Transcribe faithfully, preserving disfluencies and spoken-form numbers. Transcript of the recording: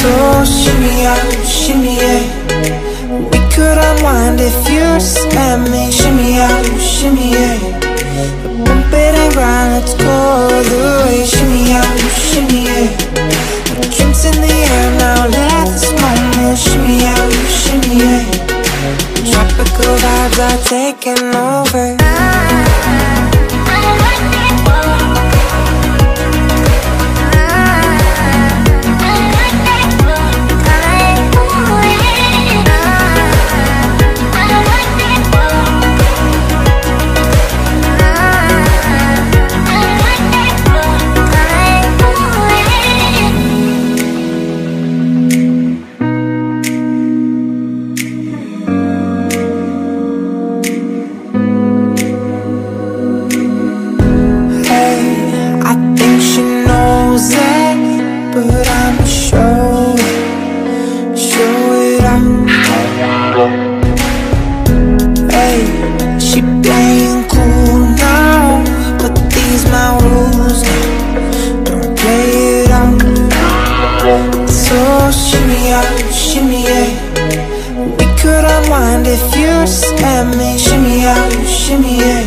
So shimmy out, shimmy yeah. We could unwind if you just let me. Shimmy out, shimmy yeah. Bump it and grind, let's go the way. Shimmy out, shimmy yeah. Drinks in the air now, let this moment. Shimmy out, shimmy yeah. Tropical vibes are taking over. But I'ma show, show it out. Hey, she playing cool now, but these my rules now. Don't play it out. So shimmy out, shimmy yeah. We could unwind if you just let me. Shimmy out, shimmy yeah.